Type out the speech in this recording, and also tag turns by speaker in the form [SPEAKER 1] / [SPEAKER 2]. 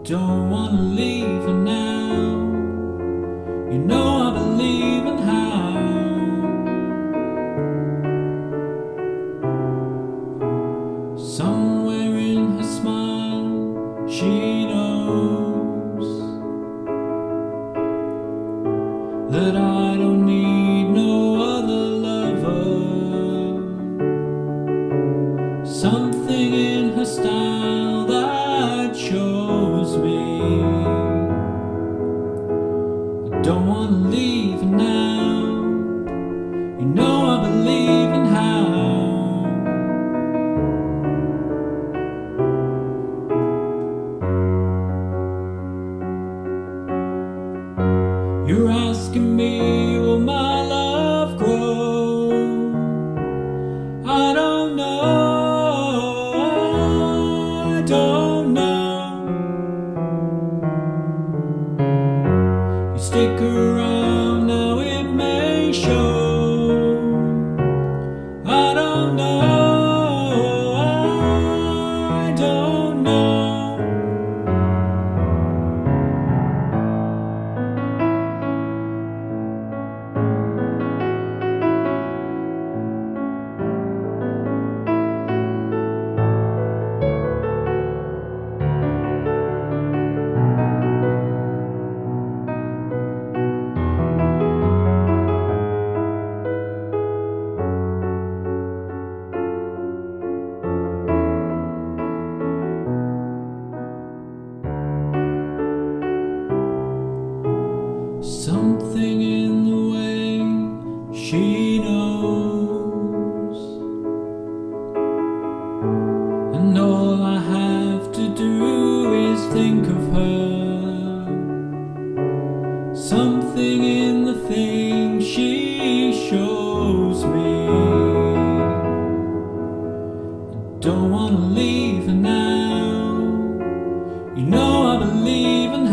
[SPEAKER 1] Don't wanna leave her now. You know I believe in how. Somewhere in her smile she knows that I don't need no other lover. Something in her style that shows me I don't wanna leave her now. You know I believe in how. You're asking me, will my love grow? I don't know, I don't know. You stick around now, it may show. I don't know, I don't know. Something in the way she knows, and all I have to do is think of her. Something in the things she shows me. I don't wanna leave her now. You know I believe in her.